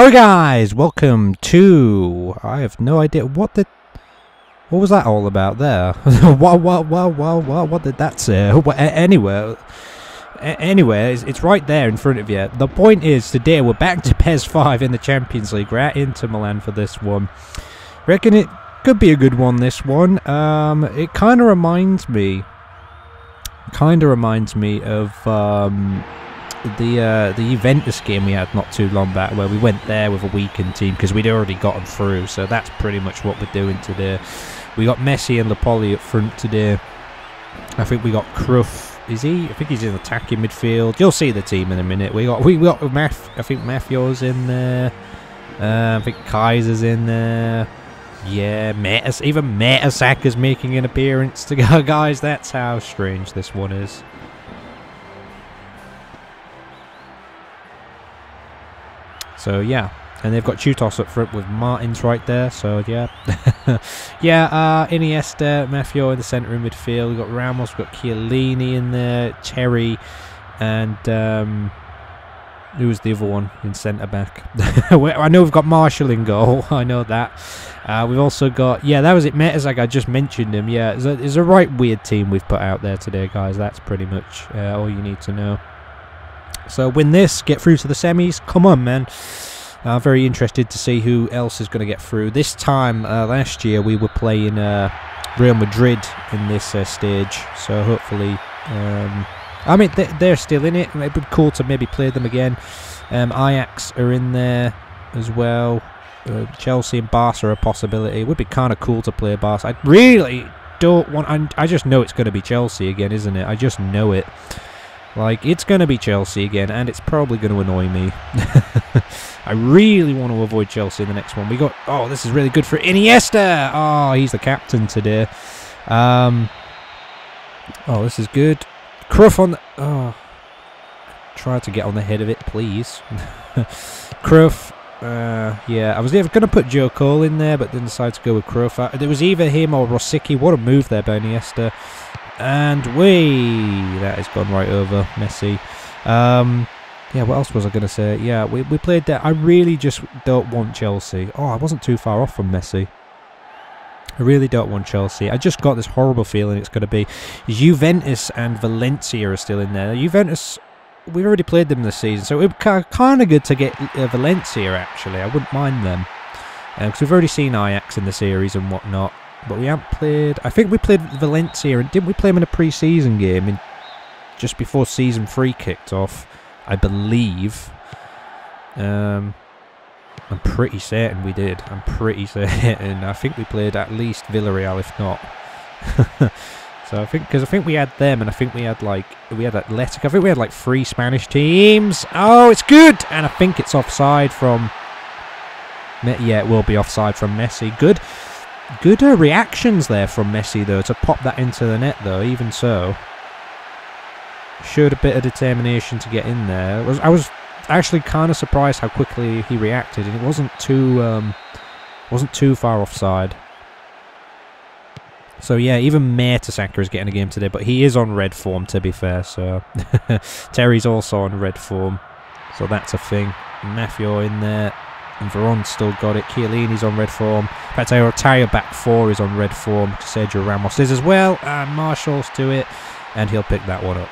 Alright guys, welcome to... I have no idea what was that all about there? What did that say? Anyway, it's right there in front of you. The point is, today we're back to PES 5 in the Champions League. We're at Inter Milan for this one. Reckon it could be a good one, this one. It kind of reminds me of the Juventus game we had not too long back, where we went there with a weakened team because we'd already gotten through. So that's pretty much what we're doing today. We got Messi and Napoli up front today. I think we got Kruf. Is he? I think he's in attacking midfield. You'll see the team in a minute. We got I think Mafio's in there. I think Kaiser's in there. Yeah, even Mertesacker making an appearance to go, guys. That's how strange this one is. So yeah, and they've got Chutos up front with Martins right there. So yeah, yeah. Iniesta, Mafio in the centre in midfield. We've got Ramos, we've got Chiellini in there, Terry, and who was the other one in centre back? I know we've got Marshall in goal. I know that. We've also got, yeah, that was it. Mertesacker, I just mentioned him. Yeah, it's a right weird team we've put out there today, guys. That's pretty much all you need to know. So win this, get through to the semis. Come on, man. I'm very interested to see who else is going to get through. This time, last year, we were playing Real Madrid in this stage. So hopefully, I mean, they're still in it. It'd be cool to maybe play them again. Ajax are in there as well. Chelsea and Barca are a possibility. It would be kind of cool to play Barca. I really don't want... I just know it's going to be Chelsea again, isn't it? I just know it. Like, it's going to be Chelsea again, and it's probably going to annoy me. I really want to avoid Chelsea in the next one. We got... Oh, this is really good for Iniesta! Oh, he's the captain today. Oh, this is good. Kruf on the... Oh. Try to get on the head of it, please. Kruf. Yeah, I was either going to put Joe Cole in there, but then decided to go with Kruf. There was either him or Rosicky. What a move there by Iniesta. And that has gone right over Messi. Yeah, what else was I going to say? Yeah, we played that. I really just don't want Chelsea. Oh, I wasn't too far off from Messi. I really don't want Chelsea. I just got this horrible feeling it's going to be Juventus and Valencia are still in there. Juventus, we've already played them this season, so it would be kind of good to get Valencia, actually. I wouldn't mind them. Because we've already seen Ajax in the series and whatnot. But we haven't played... I think we played Valencia, and didn't we play them in a pre-season game just before Season 3 kicked off? I believe. I'm pretty certain we did. I'm pretty certain. I think we played at least Villarreal, if not. So I think... Because I think we had them, and I think we had, like... We had Athletic. I think we had, like, 3 Spanish teams. Oh, it's good! And I think it's offside from... Yeah, it will be offside from Messi. Good. Good reactions there from Messi, though, to pop that into the net, though, even so. Showed a bit of determination to get in there. I was actually kind of surprised how quickly he reacted, and it wasn't too far offside. So, yeah, even Mertesacker is getting a game today, but he is on red form, to be fair, so... Terry's also on red form, so that's a thing. Mafio in there. And Veron's still got it. Chiellini's on red form. In fact, our entire back 4 is on red form. Sergio Ramos is as well. And Marshall's to it. And he'll pick that one up.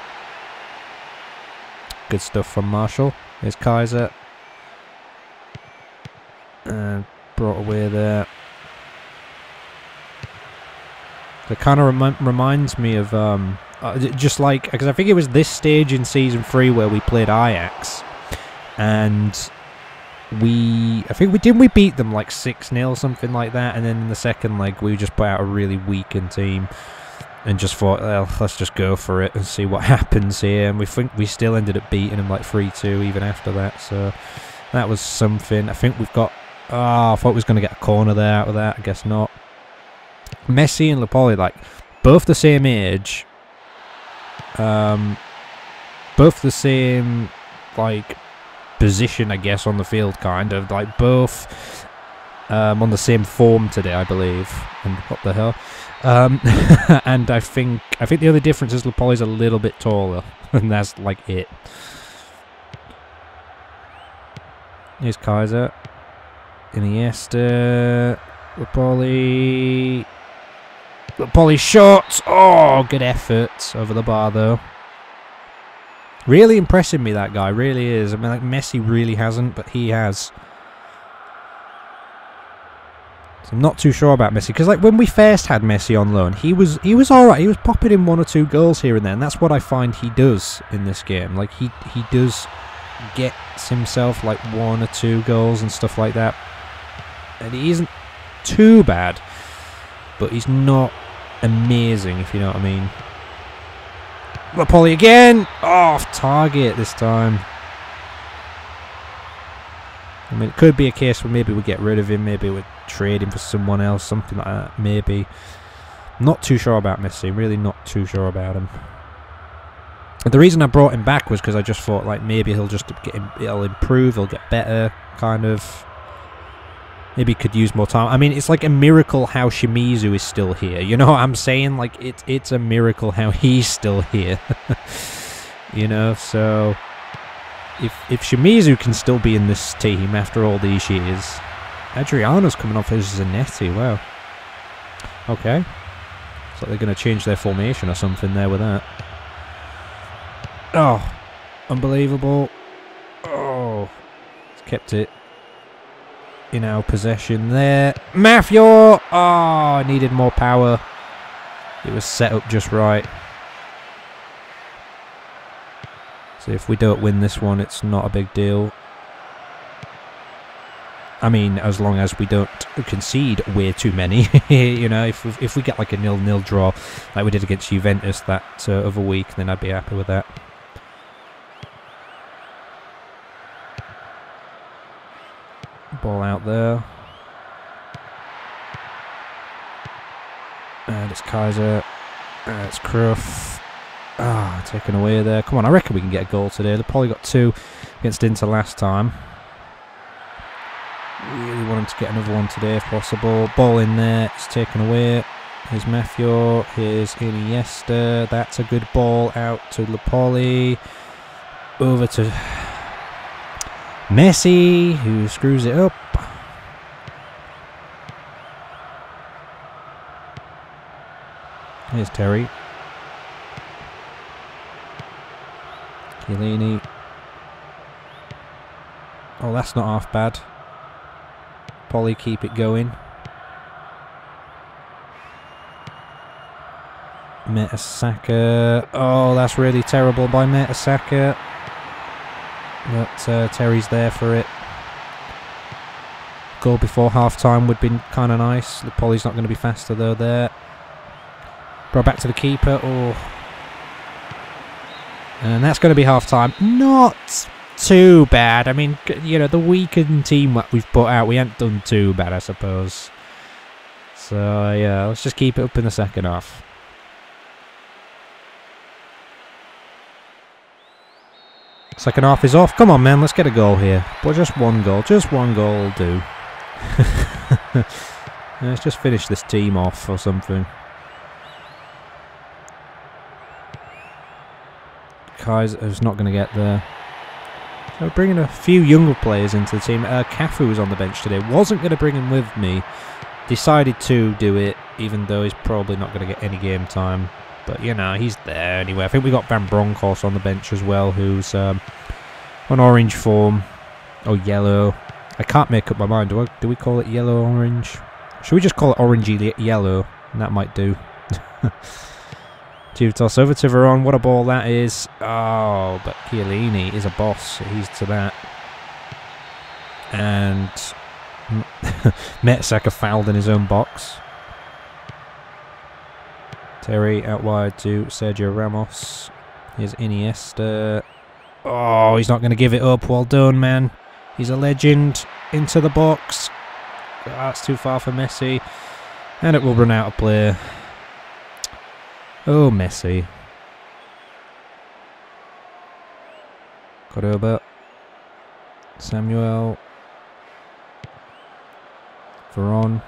Good stuff from Marshall. Here's Kaiser. And brought away there. It kind of reminds me of... just like... Because I think it was this stage in Season 3 where we played Ajax. And... we beat them like 6-0, something like that, and then in the second leg we just put out a really weakened team and just thought, well, let's just go for it and see what happens here, and we think we still ended up beating them like 3-2 even after that, so that was something. I think we've got... Oh, I thought we was going to get a corner there out of that. I guess not. Messi and Napoli, like, both the same age, both the same, like, position, I guess, on the field, kind of like both on the same form today, I believe. And what the hell? And I think the only difference is Napoli's a little bit taller, and that's like it. Here's Kaiser. Iniesta. Lupoli. Lupoli shot. Oh, good effort over the bar though. Really impressing me, that guy. Really is. I mean, like, Messi really hasn't, but he has. So I'm not too sure about Messi, because like when we first had Messi on loan, he was alright. He was popping in 1 or 2 goals here and there, and that's what I find he does in this game. Like he does gets himself like 1 or 2 goals and stuff like that, and he isn't too bad, but he's not amazing, if you know what I mean. Lupoli again! Oh, off target this time. I mean, it could be a case where maybe we get rid of him, maybe we trade him for someone else, something like that, maybe. Not too sure about Messi, really not too sure about him. And the reason I brought him back was because I just thought, like, maybe he'll just he'll improve, he'll get better, kind of. Maybe he could use more time. I mean, it's like a miracle how Shimizu is still here. You know what I'm saying? Like, it's a miracle how he's still here. You know, so if Shimizu can still be in this team after all these years, Adriano's coming off as Zanetti. Wow. Okay. So they're going to change their formation or something there with that. Oh, unbelievable. Oh, it's kept it in our possession there. Mafio! Oh, I needed more power. It was set up just right. So if we don't win this one, it's not a big deal. I mean, as long as we don't concede way too many. You know, if we get like a 0-0 draw, like we did against Juventus that other week, then I'd be happy with that. Ball out there. And it's Kaiser. It's Cruyff. Ah, taken away there. Come on, I reckon we can get a goal today. They probably got 2 against Inter last time. Really want him to get another one today if possible. Ball in there. It's taken away. Here's Mafio. Here's Iniesta. That's a good ball out to Lupoli. Over to Messi, who screws it up. Here's Terry. Chiellini. Oh, that's not half bad. Polly, keep it going. Mertesacker. Oh, that's really terrible by Mertesacker. But Terry's there for it. Goal before half-time would be kind of nice. Polly's not going to be faster though there. Brought back to the keeper. Oh. And that's going to be half-time. Not too bad. I mean, you know, the weakened team that we've put out, we haven't done too bad, I suppose. So, yeah, let's just keep it up in the second half. Second half is off. Come on, man, let's get a goal here. But just one goal. Just one goal will do. Let's just finish this team off or something. Kaiser's not going to get there. So we're bringing a few younger players into the team. Cafu was on the bench today. Wasn't going to bring him with me. Decided to do it, even though he's probably not going to get any game time. But, you know, he's there anyway. I think we got Van Bronckhorst on the bench as well, who's on orange form. Or yellow. I can't make up my mind. Do we call it yellow-orange? Should we just call it orangey-yellow? And that might do. Toss over to Veron. What a ball that is. Oh, but Chiellini is a boss. He's to that. And Mertesacker fouled in his own box. Terry out wide to Sergio Ramos. Here's Iniesta. Oh, he's not going to give it up. Well done, man. He's a legend. Into the box. Oh, that's too far for Messi. And it will run out of play. Oh, Messi. Cordoba. Samuel. Veron.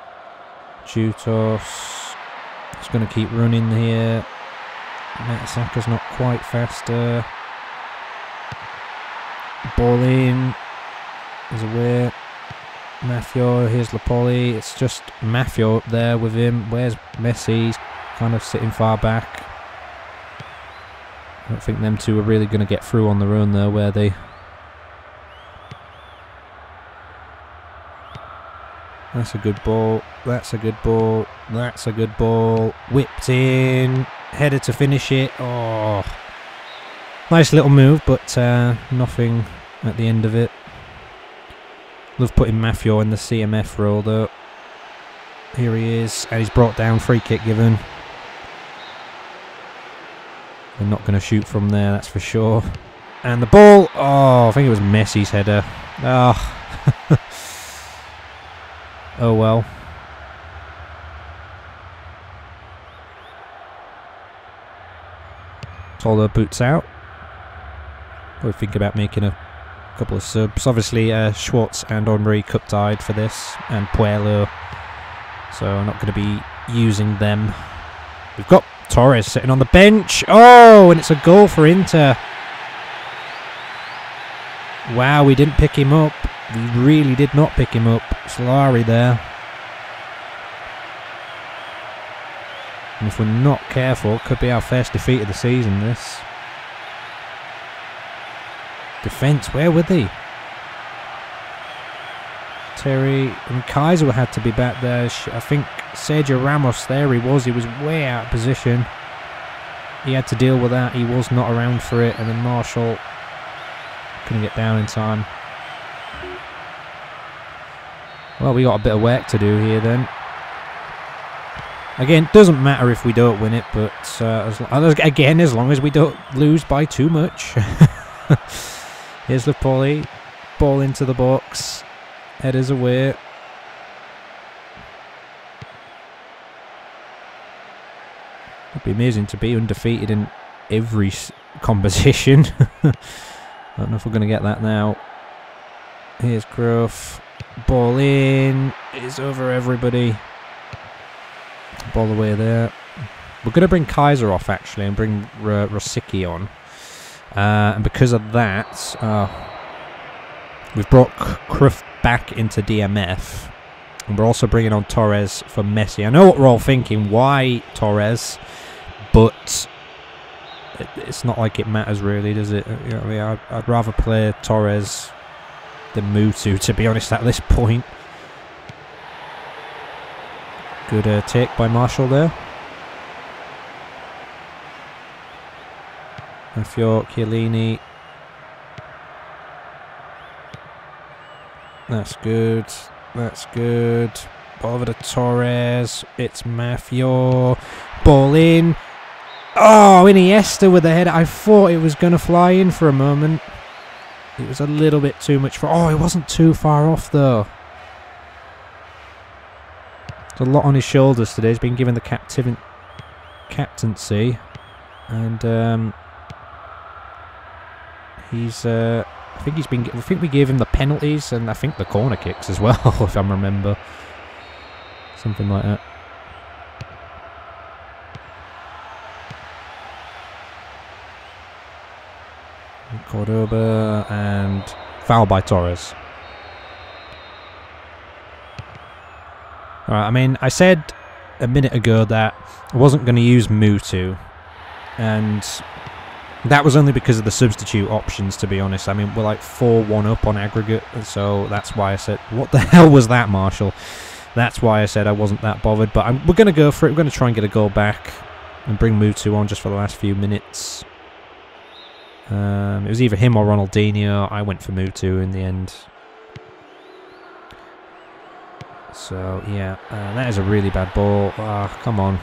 Chutos. He's going to keep running here. Mertesacker's not quite faster. Ball in. is away. Maffeo, here's Lapoli. It's just Maffeo up there with him. Where's Messi? He's kind of sitting far back. I don't think them two are really going to get through on their own there, were they? That's a good ball. That's a good ball. That's a good ball. Whipped in. Header to finish it. Oh. Nice little move, but nothing at the end of it. Love putting Maffeo in the CMF role, though. Here he is. And he's brought down. Free kick given. They're not going to shoot from there, that's for sure. And the ball. Oh, I think it was Messi's header. Oh. Oh well. Tolo boots out. What do you think about making a couple of subs? Obviously, Schwartz and Henry cup tied for this, and Puello. So I'm not going to be using them. We've got Torres sitting on the bench. Oh, and it's a goal for Inter. Wow, we didn't pick him up. We really did not pick him up. Solari there. And if we're not careful, it could be our first defeat of the season, this. Defence, where were they? Terry and Kaiser had to be back there. I think Sergio Ramos, there he was way out of position. He had to deal with that. He was not around for it. And then Marshall couldn't get down in time. Well, we got a bit of work to do here then. Again, doesn't matter if we don't win it, but as long as we don't lose by too much. Here's Lapoli. Ball into the box. Headers away. It'd be amazing to be undefeated in every competition. I don't know if we're going to get that now. Here's Grove. Ball in. It's over everybody. Ball away there. We're going to bring Kaiser off actually and bring Rosicky on. And because of that, we've brought Kruf back into DMF. And we're also bringing on Torres for Messi. I know what we're all thinking. Why Torres? But it's not like it matters really, does it? You know what I mean? I'd rather play Torres than Mutu, to be honest, at this point. Good take by Marshall there. Maffeo, Chiellini. That's good. That's good. Ball over to Torres. It's Maffeo. Ball in. Oh, Iniesta with the header. I thought it was going to fly in for a moment. It was a little bit too much for... Oh, it wasn't too far off, though. There's a lot on his shoulders today. He's been given the captaincy. And he's... I think we gave him the penalties and I think the corner kicks as well, if I remember. Something like that. Cordoba and foul by Torres. Alright, I mean, I said a minute ago that I wasn't going to use Mutu, and that was only because of the substitute options, to be honest. I mean, we're like 4-1 up on aggregate, so that's why I said, what the hell was that, Marshall? That's why I said I wasn't that bothered, but we're going to go for it. We're going to try and get a goal back and bring Mutu on just for the last few minutes. It was either him or Ronaldinho. I went for Mutu in the end. So, yeah, that is a really bad ball. Come on.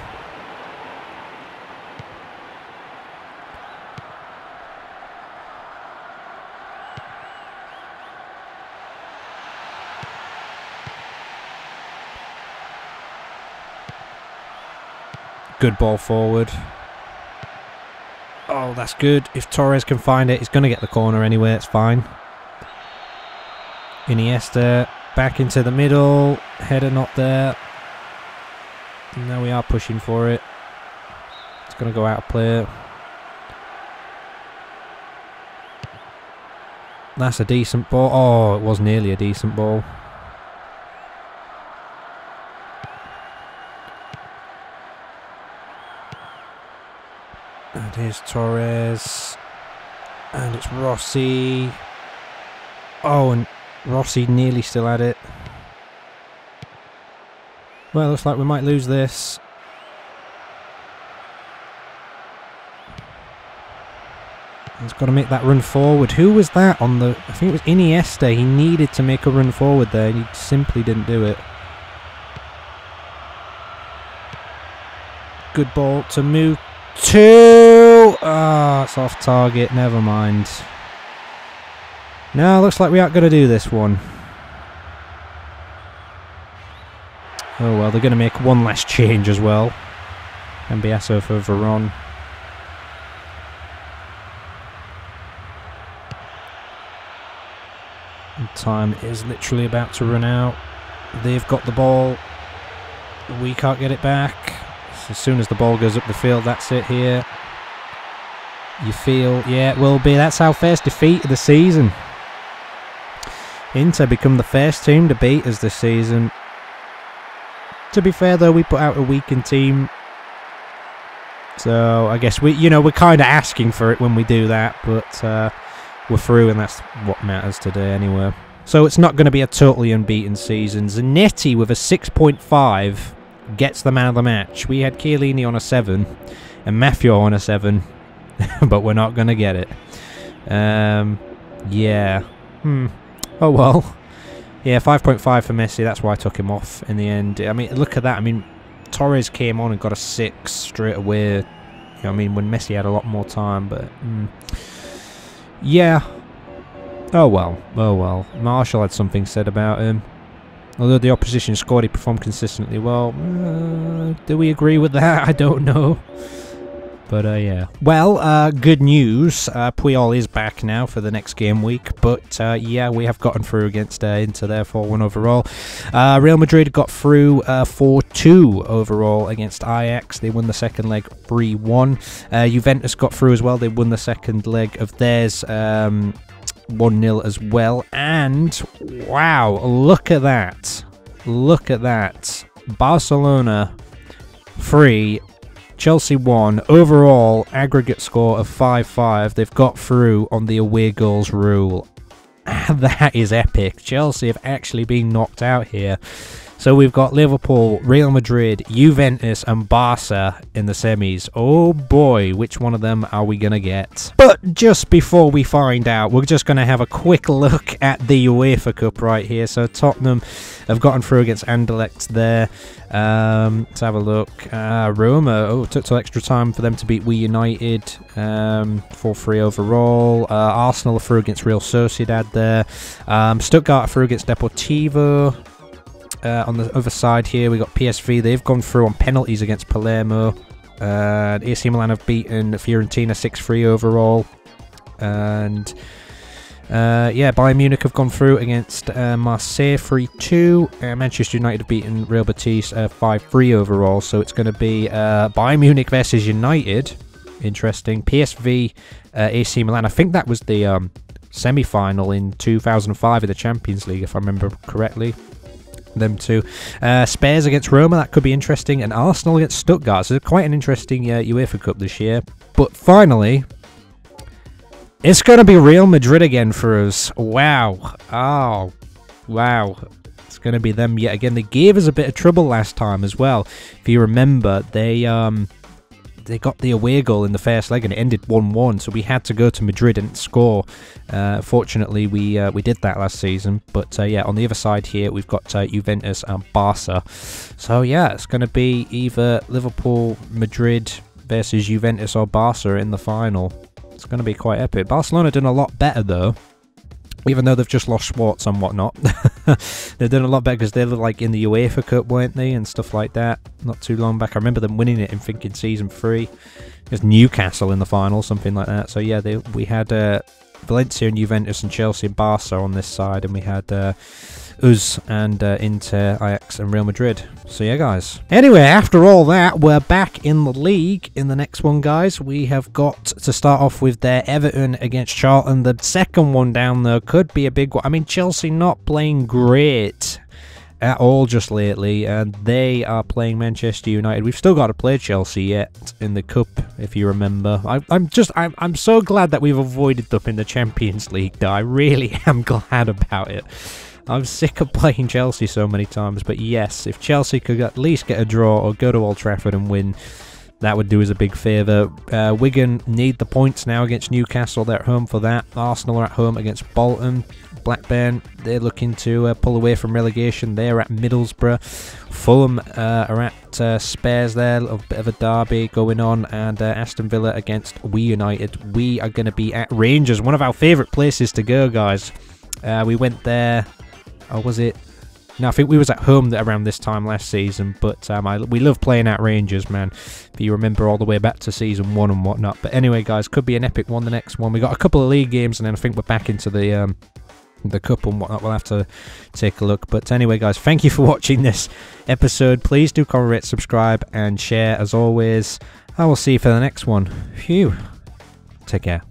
Good ball forward. Oh, that's good. If Torres can find it, he's going to get the corner anyway. It's fine. Iniesta back into the middle. Header not there. Now we are pushing for it. It's going to go out of play. That's a decent ball. Oh, it was nearly a decent ball. And here's Torres. And it's Rossi. Oh, and Rossi nearly still had it. Well, looks like we might lose this. He's got to make that run forward. Who was that on the... I think it was Iniesta. He needed to make a run forward there, and he simply didn't do it. Good ball to move to... Ah, it's off target. Never mind. No, looks like we aren't going to do this one. Oh well, they're going to make one last change as well. Cambiasso for Veron. And time is literally about to run out. They've got the ball. We can't get it back. As soon as the ball goes up the field, that's it here. You feel, yeah, it will be. That's our first defeat of the season. Inter become the first team to beat us this season. To be fair though, we put out a weakened team. So I guess we're kind of asking for it when we do that, but we're through and that's what matters today anyway. So it's not going to be a totally unbeaten season. Zanetti with a 6.5 gets the man of the match. We had Chiellini on a 7 and Maffio on a 7, but we're not going to get it. Yeah. Oh well. Yeah, 5.5 for Messi. That's why I took him off in the end. I mean, look at that. I mean, Torres came on and got a 6 straight away. You know, I mean, when Messi had a lot more time, but yeah. Oh well. Oh well. Marshall had something said about him. Although the opposition scored, he performed consistently well. Do we agree with that? I don't know. But yeah. Well, good news. Puyol is back now for the next game week. But yeah, we have gotten through against Inter there, 4-1 overall. Real Madrid got through 4-2 overall against Ajax. They won the second leg 3-1. Juventus got through as well. They won the second leg of theirs 1-0 as well. And wow, look at that. Look at that. Barcelona 3. Chelsea 1, overall aggregate score of 5-5. They've got through on the away goals rule. That is epic. Chelsea have actually been knocked out here. So we've got Liverpool, Real Madrid, Juventus and Barca in the semis. Oh boy, which one of them are we going to get? But just before we find out, we're just going to have a quick look at the UEFA Cup right here. So Tottenham have gotten through against Anderlecht there. Let's have a look. Roma, oh, it took till extra time for them to beat We United. 4-3 overall. Arsenal are through against Real Sociedad there. Stuttgart are through against Deportivo. On the other side here, we got PSV. They've gone through on penalties against Palermo. AC Milan have beaten Fiorentina 6-3 overall. And yeah, Bayern Munich have gone through against Marseille 3-2. Manchester United have beaten Real Betis 5-3 overall. So it's going to be Bayern Munich versus United. Interesting. PSV, AC Milan. I think that was the semi-final in 2005 in the Champions League, if I remember correctly. Them two. Spurs against Roma, that could be interesting. And Arsenal against Stuttgart. So quite an interesting UEFA Cup this year. But finally, it's going to be Real Madrid again for us. Wow. Oh, wow. It's going to be them yet again. They gave us a bit of trouble last time as well. If you remember, they got the away goal in the first leg and it ended 1-1, so we had to go to Madrid and score. Fortunately, we did that last season. But yeah, on the other side here, we've got Juventus and Barca. So yeah, it's going to be either Liverpool, Madrid versus Juventus or Barca in the final. It's going to be quite epic. Barcelona done a lot better though. Even though they've just lost Schwartz and whatnot. They've done a lot better because they were like in the UEFA Cup, weren't they? And stuff like that. Not too long back. I remember them winning it in thinking season 3. There's Newcastle in the final, something like that. So yeah, we had Valencia and Juventus and Chelsea and Barca on this side. And we had us and Inter, Ajax and Real Madrid. So yeah, guys. Anyway, after all that, we're back in the league in the next one, guys. We have got to start off with their Everton against Charlton. The second one down there could be a big one. I mean, Chelsea not playing great at all just lately, and they are playing Manchester United. We've still got to play Chelsea yet in the cup, if you remember. I'm so glad that we've avoided them in the Champions League, though. I really am glad about it. I'm sick of playing Chelsea so many times, but yes, if Chelsea could at least get a draw or go to Old Trafford and win, that would do us a big favour. Wigan need the points now against Newcastle. They're at home for that. Arsenal are at home against Bolton. Blackburn, they're looking to pull away from relegation. They're at Middlesbrough. Fulham are at Spurs there. A little bit of a derby going on. And Aston Villa against We United. We are going to be at Rangers, one of our favourite places to go, guys. We went there, or was it? No, I think we was at home around this time last season, but we love playing at Rangers, man. If you remember all the way back to season 1 and whatnot. But anyway, guys, could be an epic one, the next one. We got a couple of league games, and then I think we're back into the cup and whatnot. We'll have to take a look. But anyway, guys, thank you for watching this episode. Please do comment, rate, subscribe, and share as always. I will see you for the next one. Phew. Take care.